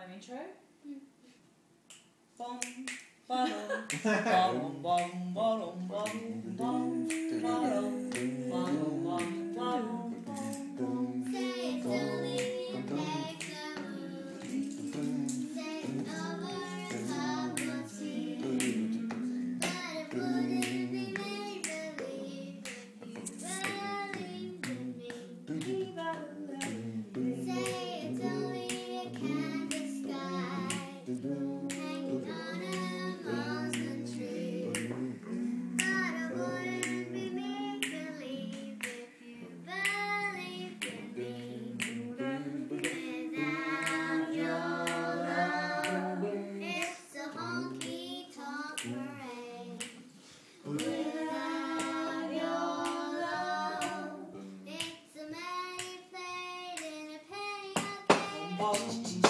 an intro? Bum, ba-dum, ba-dum, bum, ba-dum, bum, bum, ba-dum, ba-dum, bum, ba-dum, bum. Say it slowly and take the mood. Say it over a cup of tea. But it wouldn't be make-believe if you believed in me. Say it's only a canvas sky hanging on a muslin tree. But it wouldn't be make-believe if you believed in me. Without your love, it's a honky-tonk parade. Without your love, it's a melody played in a penny arcade.